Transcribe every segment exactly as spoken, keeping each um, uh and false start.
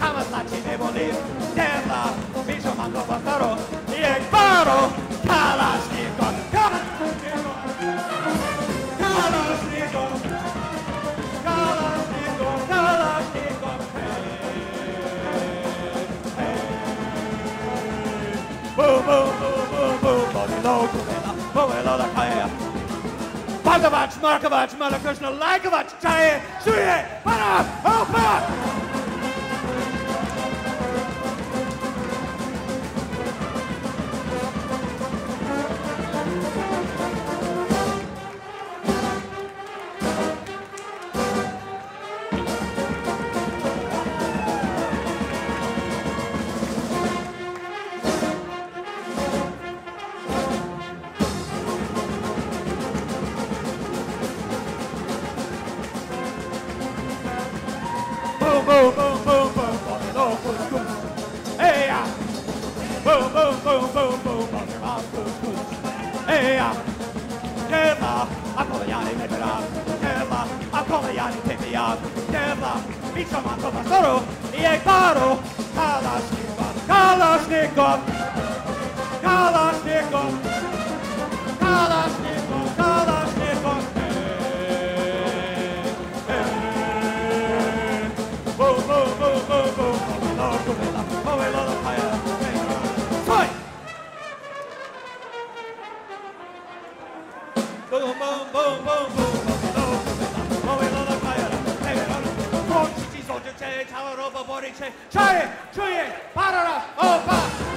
Kama znaczy nie boli, Dela, piszą mam go powtaru, jak baru, Kalasznikov, Kalasznikov, Kalasznikov, Kalasznikov, Kalasznikov, hey, hey. Boom, boom, boom, boom, boom, Bodilo, Kumela, Bodilo, da Kaya. Bhagavat, Markavat, Malakrishna, Lagavat, Jaya, Suye, Para, Opa! Boom, boom, boom, boom, boom, boom, boom, boom, hey, yeah. Boom, boom, boom, boom, boom, boom, boom, boom, hey, yeah. Deva, I'm calling Yanni, pick it up. Deva, I'm calling Yanni, pick me up. Deva, meet your man, Papa Soro, Iek Baro, Kalashnikov, Kalashnikov, Kalashnikov, Kalashnikov, Kalashnikov, boom, boom, boom, boom, boom, Bodilo, Kumela, Bodilo, da Kaya, Fight! Boom, boom, boom, boom, boom, Bodilo, Kumela, Bodilo, da Kaya, Bądź ci zodziecie, cała roba boricie, czaje, czuje, parara, opa!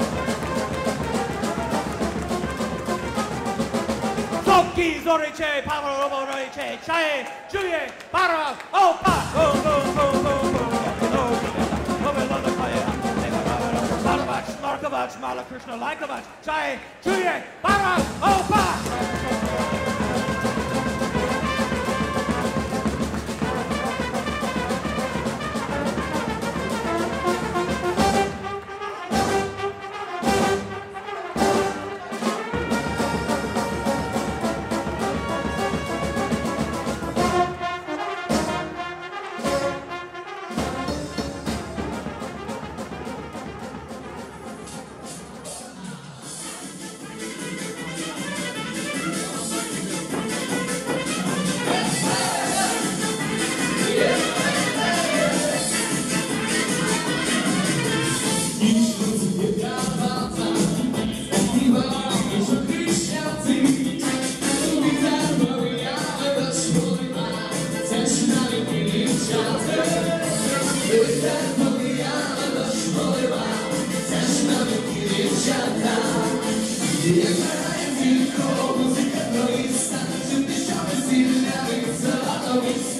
Zoki zoricie, parara, roba boricie, czaje, czuje, parara, opa! Boom, boom, boom, boom, boom, Bodilo, Kumela, Bodilo, da Kaya, Bhagavat, Markavat, Malakrishna, Lagavat, czaje, czuje, parara, opa! Muzyka to jest stan, czym tysiące z innymi, co